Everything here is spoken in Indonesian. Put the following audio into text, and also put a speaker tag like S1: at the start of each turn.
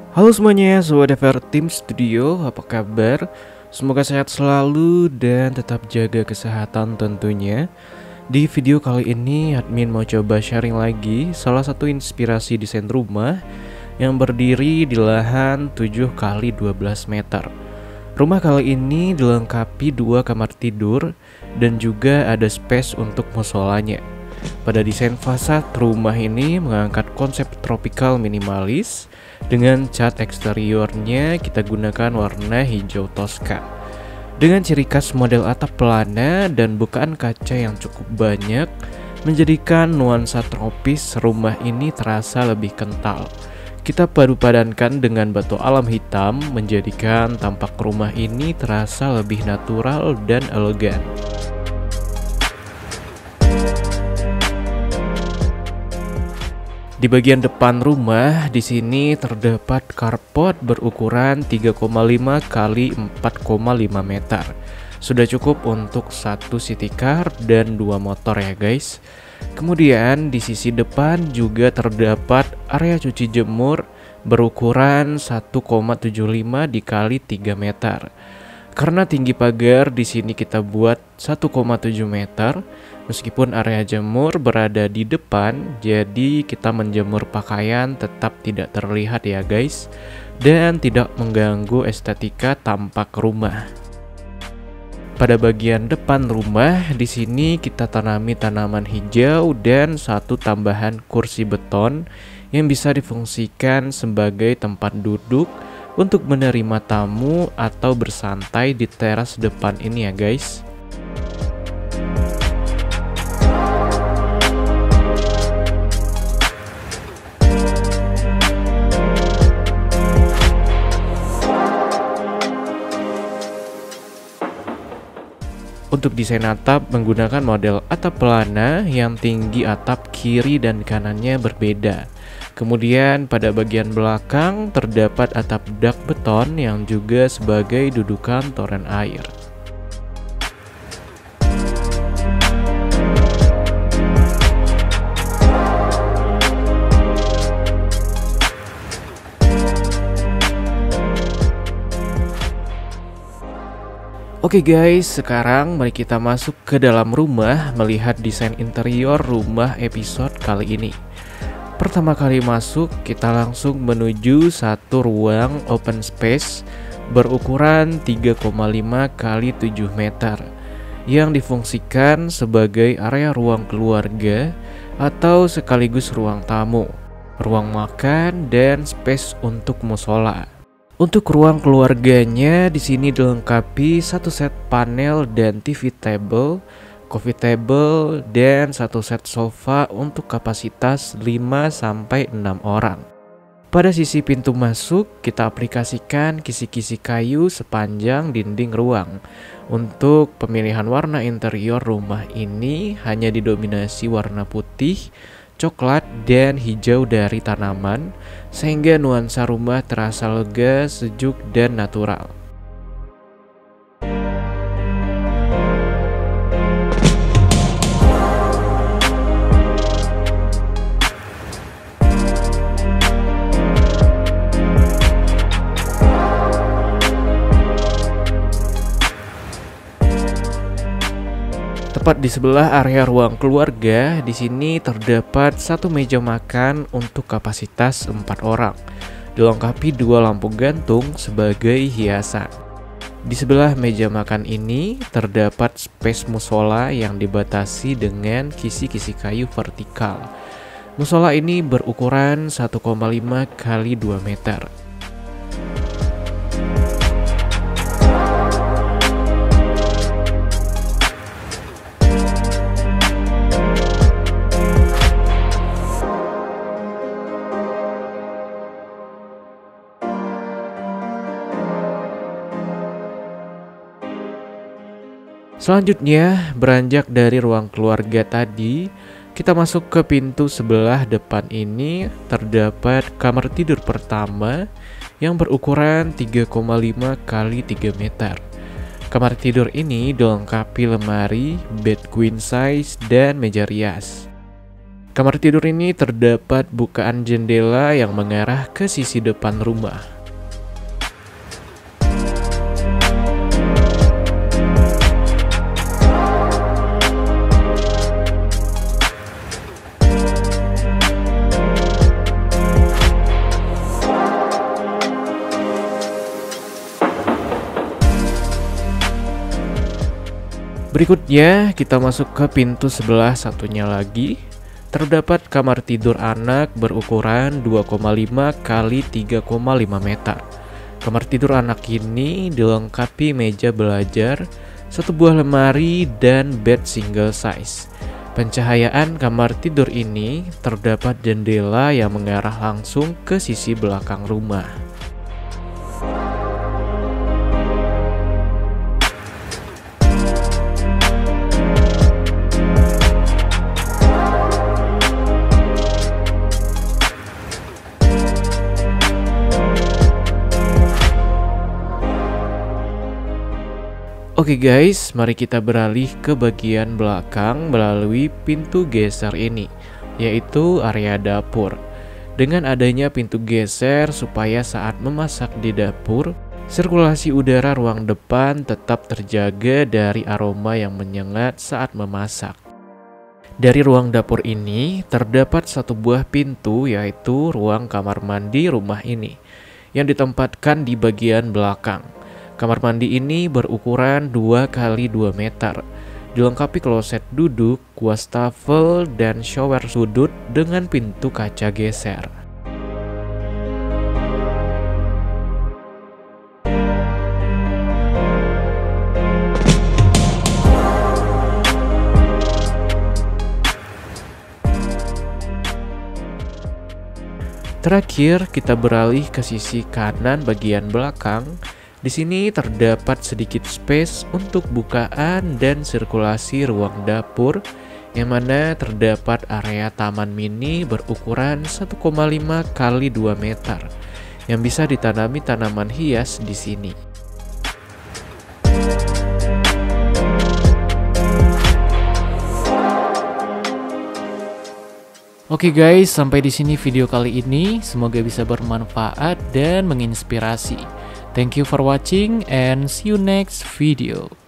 S1: Halo semuanya, Sobat DVR Tim Studio, apa kabar? Semoga sehat selalu dan tetap jaga kesehatan tentunya. Di video kali ini, admin mau coba sharing lagi salah satu inspirasi desain rumah yang berdiri di lahan 7 kali 12 meter. Rumah kali ini dilengkapi 2 kamar tidur dan juga ada space untuk musolanya. Pada desain fasad rumah ini mengangkat konsep tropical minimalis. Dengan cat eksteriornya kita gunakan warna hijau toska. Dengan ciri khas model atap pelana dan bukaan kaca yang cukup banyak, menjadikan nuansa tropis rumah ini terasa lebih kental. Kita padupadankan dengan batu alam hitam, menjadikan tampak rumah ini terasa lebih natural dan elegan. Di bagian depan rumah, di sini terdapat carport berukuran 3,5 kali 4,5 meter. Sudah cukup untuk satu city car dan 2 motor ya guys. Kemudian di sisi depan juga terdapat area cuci jemur berukuran 1,75 dikali 3 meter. Karena tinggi pagar di sini kita buat 1,7 meter. Meskipun area jemur berada di depan, jadi kita menjemur pakaian tetap tidak terlihat ya guys, dan tidak mengganggu estetika tampak rumah. Pada bagian depan rumah, di sini kita tanami tanaman hijau dan satu tambahan kursi beton yang bisa difungsikan sebagai tempat duduk untuk menerima tamu atau bersantai di teras depan ini ya guys. Untuk desain atap menggunakan model atap pelana yang tinggi atap kiri dan kanannya berbeda. Kemudian pada bagian belakang terdapat atap dak beton yang juga sebagai dudukan toren air. Oke guys, sekarang mari kita masuk ke dalam rumah melihat desain interior rumah episode kali ini. Pertama kali masuk, kita langsung menuju satu ruang open space berukuran 3,5 kali 7 meter yang difungsikan sebagai area ruang keluarga atau sekaligus ruang tamu, ruang makan, dan space untuk musola. Untuk ruang keluarganya di sini dilengkapi satu set panel dan TV table, coffee table, dan satu set sofa untuk kapasitas 5-6 orang. Pada sisi pintu masuk, kita aplikasikan kisi-kisi kayu sepanjang dinding ruang. Untuk pemilihan warna interior rumah ini hanya didominasi warna putih, coklat, dan hijau dari tanaman, sehingga nuansa rumah terasa lega, sejuk, dan natural. Tepat di sebelah area ruang keluarga, di sini terdapat satu meja makan untuk kapasitas 4 orang, dilengkapi 2 lampu gantung sebagai hiasan. Di sebelah meja makan ini terdapat space musola yang dibatasi dengan kisi-kisi kayu vertikal. Musola ini berukuran 1,5 kali 2 meter. Selanjutnya, beranjak dari ruang keluarga tadi, kita masuk ke pintu sebelah depan ini terdapat kamar tidur pertama yang berukuran 3,5 kali 3 meter. Kamar tidur ini dilengkapi lemari, bed queen size, dan meja rias. Kamar tidur ini terdapat bukaan jendela yang mengarah ke sisi depan rumah. Berikutnya kita masuk ke pintu sebelah satunya lagi. Terdapat kamar tidur anak berukuran 2,5 kali 3,5 meter. Kamar tidur anak ini dilengkapi meja belajar, satu buah lemari, dan bed single size. Pencahayaan kamar tidur ini terdapat jendela yang mengarah langsung ke sisi belakang rumah. Oke guys, mari kita beralih ke bagian belakang melalui pintu geser ini, yaitu area dapur. Dengan adanya pintu geser supaya saat memasak di dapur, sirkulasi udara ruang depan tetap terjaga dari aroma yang menyengat saat memasak. Dari ruang dapur ini terdapat satu buah pintu, yaitu ruang kamar mandi rumah ini, yang ditempatkan di bagian belakang. Kamar mandi ini berukuran 2 kali 2 meter, dilengkapi kloset duduk, wastafel, dan shower sudut dengan pintu kaca geser. Terakhir, kita beralih ke sisi kanan bagian belakang. Di sini terdapat sedikit space untuk bukaan dan sirkulasi ruang dapur, yang mana terdapat area taman mini berukuran 1,5 kali 2 meter yang bisa ditanami tanaman hias di sini. Oke guys, sampai di sini video kali ini. Semoga bisa bermanfaat dan menginspirasi. Thank you for watching and see you next video.